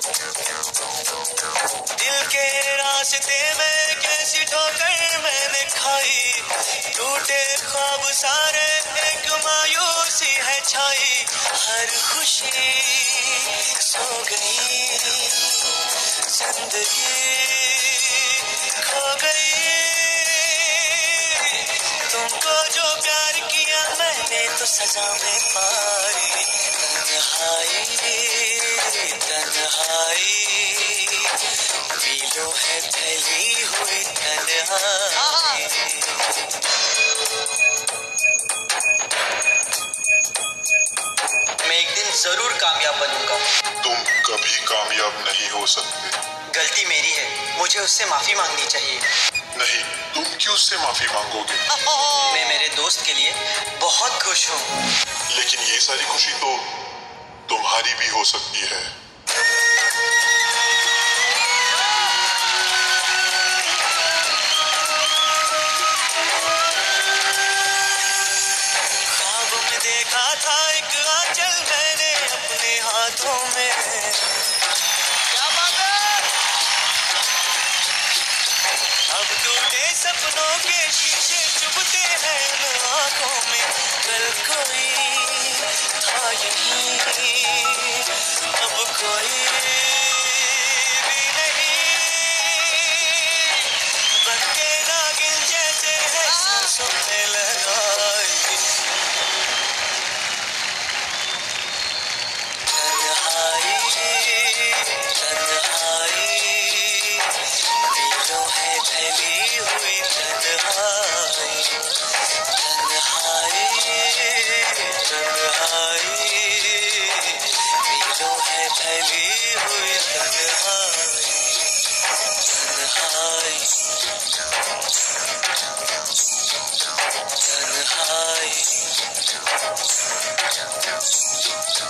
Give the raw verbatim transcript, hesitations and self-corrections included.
दिल के रास्ते में कैसी ठोकर मैंने खाई, टूटे ख्वाब सारे एक मायूसी है छाई, हर खुशी सो गई, जिंदगी खो गई। तुमको जो प्यार किया मैंने तो सजा में पाई, तन्हाई तन्हाई मीलों है फैली हुई तन्हाई। मैं एक दिन जरूर कामयाब बनूंगा। तुम कभी कामयाब नहीं हो सकते। गलती मेरी है, मुझे उससे माफी मांगनी चाहिए। नहीं, तुम क्यों उससे माफी मांगोगे? मैं मेरे दोस्त के लिए बहुत खुश हूँ। लेकिन ये सारी खुशी तो तुम्हारी भी हो सकती है। ख्वाब में देखा था एक आंचल मैंने अपने हाथों में, क्या बात है? अब टूटे सपनों के शीशे चुभते हैं उन आंखों में, कल कोई था यहीं, अब कोई भी नहीं, बनके नागिन जैसे है सांसों में लगाई। तन्हाई तन्हाई मीलों है फैली हुई तन्हाई, तन्हाई तन्हाई मीलों है फैली हुई तन्हाई, तन्हाई तन्हाई।